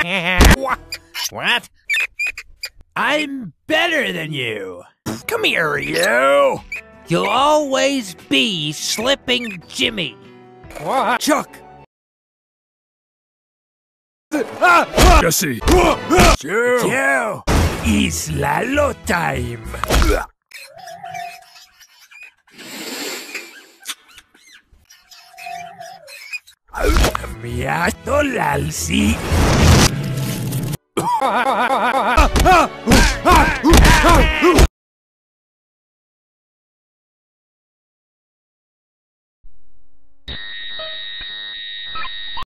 What? I'm better than you. Come here, you. You'll always be Slipping Jimmy. What? Chuck. Jesse. Joe. It's Lalo time. Miato l'alsi.